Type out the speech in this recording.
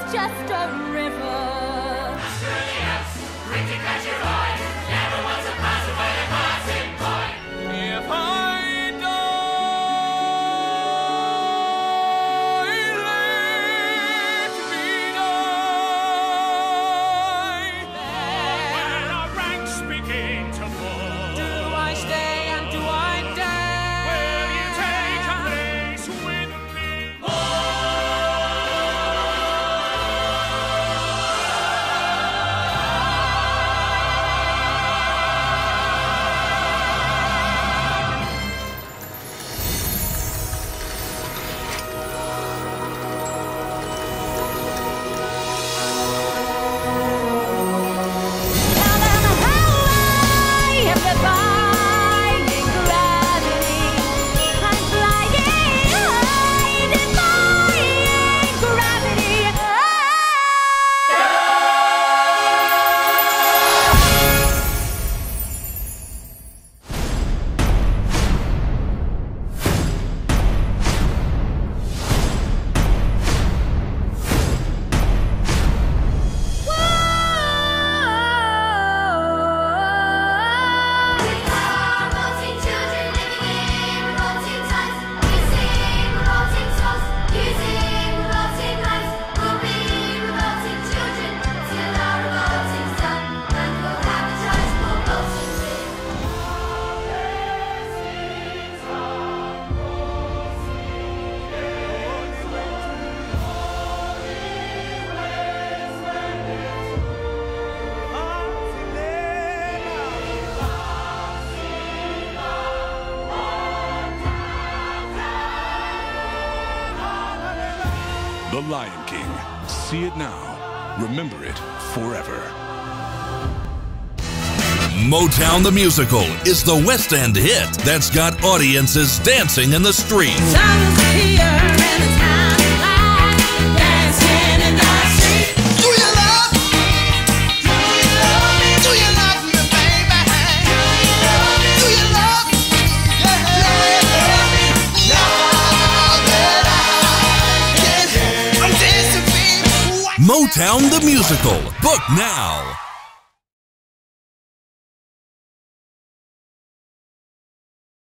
just a river. Surely yes, quick to catch your eye, never was a passing by a passing point. If I die, let me die. Where our ranks begin to fall, Do I stay and do I dare? will you take a place with me? The Lion King. See it now. Remember it forever. Motown the Musical is the West End hit that's got audiences dancing in the street. Time is here and it's time to fly, dancing in the street. Do you love me? Do you love me? Do you love me, baby? Do you love me? Do you love me? Yeah. Do you love me? Now that I'm dancing, baby. Motown the Musical. Book now.